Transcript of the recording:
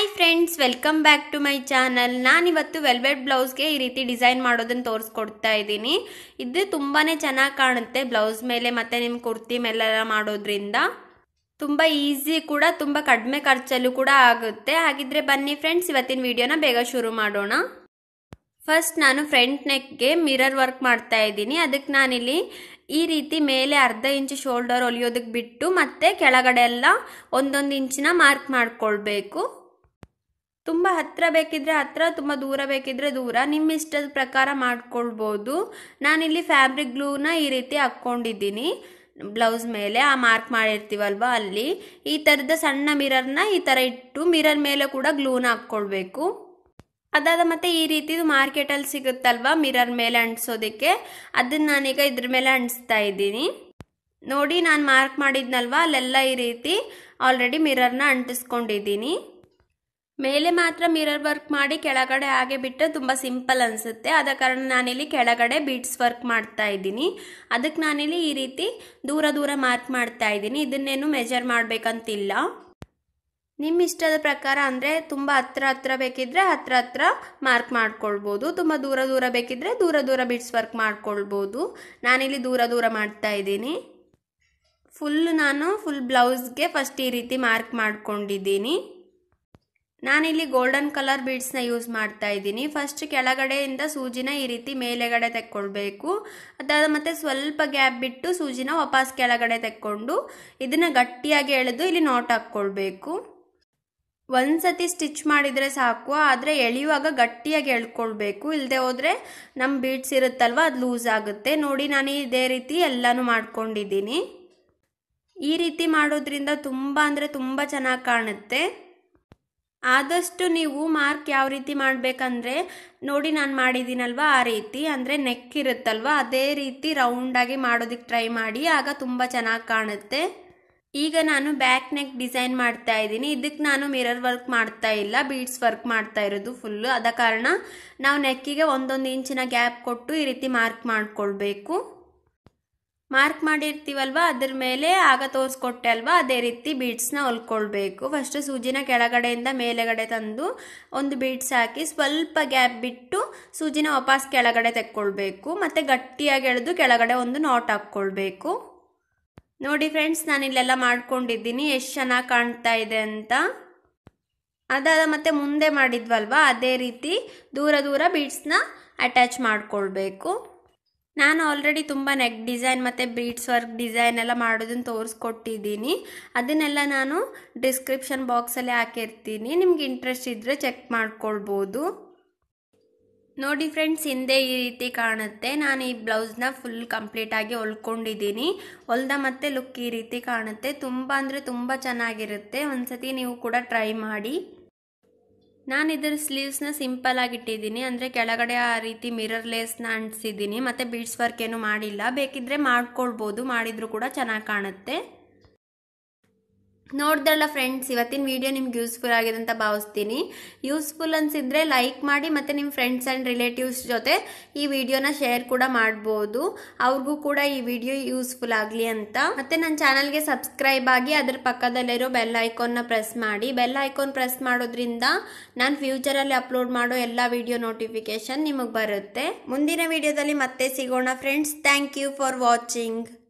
Hi friends, welcome back to my channel. ನಾನಿವತ್ತು velvet ಬ್ಲೌಸ್ಗೆ ಈ ರೀತಿ ಡಿಸೈನ್ ಮಾಡೋದನ್ನು ತೋರಿಸ್ಕೊಡ್ತಾ ಇದ್ದೀನಿ. ಇದು ತುಂಬಾ ಚೆನ್ನಾಗಿ ಕಾಣುತ್ತೆ ಬ್ಲೌಸ್ ಮೇಲೆ ಮತ್ತು ನಿಮ್ಮ ಕುರ್ತಿ ಮೇಲೆಲ್ಲ ಮಾಡೋದ್ರಿಂದ. ತುಂಬ ಈಸಿ ಕೂಡ, ತುಂಬ ಕಡಿಮೆ ಖರ್ಚಲ್ಲೂ ಕೂಡ ಆಗುತ್ತೆ. ಹಾಗಿದ್ರೆ ಬನ್ನಿ ಫ್ರೆಂಡ್ಸ್, ಇವತ್ತಿನ ವಿಡಿಯೋನ ಬೇಗ ಶುರು ಮಾಡೋಣ. ಫಸ್ಟ್ ನಾನು ಫ್ರಂಟ್ ನೆಕ್ಗೆ ಮಿರರ್ ವರ್ಕ್ ಮಾಡ್ತಾ ಇದ್ದೀನಿ. ಅದಕ್ಕೆ ನಾನಿಲ್ಲಿ ಈ ರೀತಿ ಮೇಲೆ ಅರ್ಧ ಇಂಚು ಶೋಲ್ಡರ್ ಹೊಲಿಯೋದಕ್ಕೆ ಬಿಟ್ಟು ಮತ್ತೆ ಕೆಳಗಡೆ ಎಲ್ಲ 1 ಇಂಚಿನ ಮಾರ್ಕ್ ಮಾಡ್ಕೊಳ್ಬೇಕು. ತುಂಬ ಹತ್ತಿರ ಬೇಕಿದ್ರೆ ಹತ್ತಿರ, ತುಂಬ ದೂರ ಬೇಕಿದ್ರೆ ದೂರ, ನಿಮ್ಮ ಇಷ್ಟದ ಪ್ರಕಾರ ಮಾಡ್ಕೊಳ್ಬೋದು. ನಾನಿಲ್ಲಿ ಫ್ಯಾಬ್ರಿಕ್ ಗ್ಲೂನ ಈ ರೀತಿ ಹಾಕ್ಕೊಂಡಿದ್ದೀನಿ ಬ್ಲೌಸ್ ಮೇಲೆ, ಆ ಮಾರ್ಕ್ ಮಾಡಿರ್ತೀವಲ್ವ ಅಲ್ಲಿ. ಈ ಥರದ ಸಣ್ಣ ಮಿರರ್ನ ಈ ಥರ ಇಟ್ಟು ಮಿರರ್ ಮೇಲೆ ಕೂಡ ಗ್ಲೂನ ಹಾಕ್ಕೊಳ್ಬೇಕು. ಅದಾದ ಮತ್ತೆ ಈ ರೀತಿದು ಮಾರ್ಕೆಟಲ್ಲಿ ಸಿಗುತ್ತಲ್ವ ಮಿರರ್ ಮೇಲೆ ಅಂಟಿಸೋದಕ್ಕೆ, ಅದನ್ನು ನಾನೀಗ ಇದ್ರ ಮೇಲೆ ಅಂಟಿಸ್ತಾ ಇದ್ದೀನಿ. ನೋಡಿ, ನಾನು ಮಾರ್ಕ್ ಮಾಡಿದ್ನಲ್ವ ಅಲ್ಲೆಲ್ಲ ಈ ರೀತಿ ಆಲ್ರೆಡಿ ಮಿರರ್ನ ಅಂಟಿಸ್ಕೊಂಡಿದ್ದೀನಿ. ಮೇಲೆ ಮಾತ್ರ ಮಿರರ್ ವರ್ಕ್ ಮಾಡಿ ಕೆಳಗಡೆ ಹಾಗೆ ಬಿಟ್ಟರೆ ತುಂಬ ಸಿಂಪಲ್ ಅನಿಸುತ್ತೆ. ಆದ ಕಾರಣ ನಾನಿಲ್ಲಿ ಕೆಳಗಡೆ ಬೀಡ್ಸ್ ವರ್ಕ್ ಮಾಡ್ತಾ ಇದ್ದೀನಿ. ಅದಕ್ಕೆ ನಾನಿಲ್ಲಿ ಈ ರೀತಿ ದೂರ ದೂರ ಮಾರ್ಕ್ ಮಾಡ್ತಾ ಇದ್ದೀನಿ. ಇದನ್ನೇನು ಮೆಜರ್ ಮಾಡಬೇಕಂತಿಲ್ಲ, ನಿಮ್ಮ ಇಷ್ಟದ ಪ್ರಕಾರ. ಅಂದರೆ ತುಂಬ ಹತ್ರ ಬೇಕಿದ್ರೆ ಹತ್ರ ಮಾರ್ಕ್ ಮಾಡ್ಕೊಳ್ಬೋದು, ತುಂಬ ದೂರ ದೂರ ಬೇಕಿದ್ರೆ ದೂರ ದೂರ ಬೀಡ್ಸ್ ವರ್ಕ್ ಮಾಡ್ಕೊಳ್ಬೋದು. ನಾನಿಲ್ಲಿ ದೂರ ದೂರ ಮಾಡ್ತಾ ಇದ್ದೀನಿ. ನಾನು ಫುಲ್ ಬ್ಲೌಸ್ಗೆ ಫಸ್ಟ್ ಈ ರೀತಿ ಮಾರ್ಕ್ ಮಾಡ್ಕೊಂಡಿದ್ದೀನಿ. ನಾನಿಲ್ಲಿ ಗೋಲ್ಡನ್ ಕಲರ್ ಬೀಡ್ಸ್ನ ಯೂಸ್ ಮಾಡ್ತಾ ಇದ್ದೀನಿ. ಫಸ್ಟ್ ಕೆಳಗಡೆಯಿಂದ ಸೂಜಿನ ಈ ರೀತಿ ಮೇಲೆಗಡೆ ತೆಕ್ಕೊಳ್ಬೇಕು. ಅದಾದ ಮತ್ತೆ ಸ್ವಲ್ಪ ಗ್ಯಾಪ್ ಬಿಟ್ಟು ಸೂಜಿನ ವಾಪಸ್ ಕೆಳಗಡೆ ತೆಕ್ಕೊಂಡು ಇದನ್ನು ಗಟ್ಟಿಯಾಗಿ ಎಳೆದು ಇಲ್ಲಿ ನಾಟ್ ಹಾಕ್ಕೊಳ್ಬೇಕು. ಒಂದ್ಸತಿ ಸ್ಟಿಚ್ ಮಾಡಿದರೆ ಸಾಕು, ಆದರೆ ಎಳೆಯುವಾಗ ಗಟ್ಟಿಯಾಗಿ ಎಳ್ಕೊಳ್ಬೇಕು. ಇಲ್ಲದೆ ಹೋದರೆ ನಮ್ಮ ಬೀಡ್ಸ್ ಇರುತ್ತಲ್ವ ಅದು ಲೂಸ್ ಆಗುತ್ತೆ. ನೋಡಿ, ನಾನು ಇದೇ ರೀತಿ ಎಲ್ಲನೂ ಮಾಡ್ಕೊಂಡಿದ್ದೀನಿ. ಈ ರೀತಿ ಮಾಡೋದ್ರಿಂದ ತುಂಬ ಅಂದರೆ ತುಂಬ ಚೆನ್ನಾಗಿ ಕಾಣುತ್ತೆ. ಆದಷ್ಟು ನೀವು ಮಾರ್ಕ್ ಯಾವ ರೀತಿ ಮಾಡಬೇಕಂದ್ರೆ, ನೋಡಿ ನಾನು ಮಾಡಿದ್ದೀನಲ್ವ ಆ ರೀತಿ, ಅಂದರೆ ನೆಕ್ ಇರುತ್ತಲ್ವ ಅದೇ ರೀತಿ ರೌಂಡಾಗಿ ಮಾಡೋದಕ್ಕೆ ಟ್ರೈ ಮಾಡಿ, ಆಗ ತುಂಬ ಚೆನ್ನಾಗಿ ಕಾಣುತ್ತೆ. ಈಗ ನಾನು ಬ್ಯಾಕ್ ನೆಕ್ ಡಿಸೈನ್ ಮಾಡ್ತಾ ಇದ್ದೀನಿ. ಇದಕ್ಕೆ ನಾನು ಮಿರರ್ ವರ್ಕ್ ಮಾಡ್ತಾ ಇಲ್ಲ, ಬೀಡ್ಸ್ ವರ್ಕ್ ಮಾಡ್ತಾ ಇರೋದು ಫುಲ್ಲು. ಆದ ಕಾರಣ ನಾವು ನೆಕ್ಕಿಗೆ 1 ಇಂಚಿನ ಗ್ಯಾಪ್ ಕೊಟ್ಟು ಈ ರೀತಿ ಮಾರ್ಕ್ ಮಾಡ್ಕೊಳ್ಬೇಕು. ಮಾರ್ಕ್ ಮಾಡಿರ್ತೀವಲ್ವ ಅದ್ರ ಮೇಲೆ ಆಗ ತೋರಿಸ್ಕೊಟ್ಟೆ ಅಲ್ವಾ ಅದೇ ರೀತಿ ಬೀಡ್ಸ್ನ ಹೊಲ್ಕೊಳ್ಬೇಕು. ಫಸ್ಟ್ ಸೂಜಿನ ಕೆಳಗಡೆಯಿಂದ ಮೇಲೆಗಡೆ ತಂದು ಒಂದು ಬೀಡ್ಸ್ ಹಾಕಿ ಸ್ವಲ್ಪ ಗ್ಯಾಪ್ ಬಿಟ್ಟು ಸೂಜಿನ ವಾಪಸ್ ಕೆಳಗಡೆ ತೆಕ್ಕೊಳ್ಬೇಕು. ಮತ್ತು ಗಟ್ಟಿಯಾಗಿ ಎಳೆದು ಕೆಳಗಡೆ ಒಂದು ನಾಟ್ ಹಾಕ್ಕೊಳ್ಬೇಕು. ನೋಡಿ ಫ್ರೆಂಡ್ಸ್, ನಾನು ಇಲ್ಲೆಲ್ಲ ಮಾಡ್ಕೊಂಡಿದ್ದೀನಿ, ಎಷ್ಟು ಚೆನ್ನಾಗಿ ಕಾಣ್ತಾ ಇದೆ ಅಂತ. ಅದಾದ ಮತ್ತೆ ಮುಂದೆ ಮಾಡಿದ್ವಲ್ವ ಅದೇ ರೀತಿ ದೂರ ದೂರ ಬೀಡ್ಸ್ನ ಅಟ್ಯಾಚ್ ಮಾಡ್ಕೊಳ್ಬೇಕು. ನಾನು ಆಲ್ರೆಡಿ ತುಂಬ ನೆಕ್ ಡಿಸೈನ್ ಮತ್ತು ಬೀಡ್ಸ್ ವರ್ಕ್ ಡಿಸೈನ್ ಎಲ್ಲ ಮಾಡೋದನ್ನು ತೋರಿಸ್ಕೊಟ್ಟಿದ್ದೀನಿ. ಅದನ್ನೆಲ್ಲ ನಾನು ಡಿಸ್ಕ್ರಿಪ್ಷನ್ ಬಾಕ್ಸಲ್ಲಿ ಹಾಕಿರ್ತೀನಿ, ನಿಮ್ಗೆ ಇಂಟ್ರೆಸ್ಟ್ ಇದ್ದರೆ ಚೆಕ್ ಮಾಡ್ಕೊಳ್ಬೋದು. ನೋಡಿ ಫ್ರೆಂಡ್ಸ್, ಹಿಂದೆ ಈ ರೀತಿ ಕಾಣುತ್ತೆ. ನಾನು ಈ ಬ್ಲೌಸ್ನ ಫುಲ್ ಕಂಪ್ಲೀಟಾಗಿ ಹೊಲ್ಕೊಂಡಿದ್ದೀನಿ. ಹೊಲ್ದ ಮತ್ತೆ ಲುಕ್ ಈ ರೀತಿ ಕಾಣುತ್ತೆ. ತುಂಬ ಅಂದರೆ ತುಂಬ ಚೆನ್ನಾಗಿರುತ್ತೆ. ಒಂದ್ಸತಿ ನೀವು ಕೂಡ ಟ್ರೈ ಮಾಡಿ. ನಾನು ಇದರ ಸ್ಲೀವ್ಸ್ನ ಸಿಂಪಲ್ ಆಗಿ ಇಟ್ಟಿದ್ದೀನಿ, ಅಂದರೆ ಕೆಳಗಡೆ ಆ ರೀತಿ ಮಿರರ್ ಲೇಸ್ನ ಅಂಟಿಸಿದ್ದೀನಿ. ಮತ್ತು ಬೀಡ್ಸ್ ವರ್ಕ್ ಏನು ಮಾಡಿಲ್ಲ, ಬೇಕಿದ್ರೆ ಮಾಡ್ಕೊಳ್ಬೋದು, ಮಾಡಿದರೂ ಕೂಡ ಚೆನ್ನಾಗಿ ಕಾಣುತ್ತೆ. ನೋಡ್ದಲ್ಲ ಫ್ರೆಂಡ್ಸ್, ಇವತ್ತಿನ ವಿಡಿಯೋ ನಿಮ್ಗೆ ಯೂಸ್ಫುಲ್ ಆಗಿದೆ ಅಂತ ಭಾವಿಸ್ತೀನಿ. ಯೂಸ್ಫುಲ್ ಅನಿಸಿದ್ರೆ ಲೈಕ್ ಮಾಡಿ, ಮತ್ತು ನಿಮ್ಮ ಫ್ರೆಂಡ್ಸ್ ಆ್ಯಂಡ್ ರಿಲೇಟಿವ್ಸ್ ಜೊತೆ ಈ ವಿಡಿಯೋನ ಶೇರ್ ಕೂಡ ಮಾಡ್ಬೋದು, ಅವ್ರಿಗೂ ಕೂಡ ಈ ವಿಡಿಯೋ ಯೂಸ್ಫುಲ್ ಆಗಲಿ ಅಂತ. ಮತ್ತು ನನ್ನ ಚಾನಲ್ಗೆ ಸಬ್ಸ್ಕ್ರೈಬ್ ಆಗಿ ಅದರ ಪಕ್ಕದಲ್ಲಿರೋ ಬೆಲ್ ಐಕಾನ್ನ ಪ್ರೆಸ್ ಮಾಡಿ. ಬೆಲ್ ಐಕಾನ್ ಪ್ರೆಸ್ ಮಾಡೋದ್ರಿಂದ ನಾನು ಫ್ಯೂಚರಲ್ಲಿ ಅಪ್ಲೋಡ್ ಮಾಡೋ ಎಲ್ಲ ವಿಡಿಯೋ ನೋಟಿಫಿಕೇಶನ್ ನಿಮಗೆ ಬರುತ್ತೆ. ಮುಂದಿನ ವಿಡಿಯೋದಲ್ಲಿ ಮತ್ತೆ ಸಿಗೋಣ friends. Thank you for watching.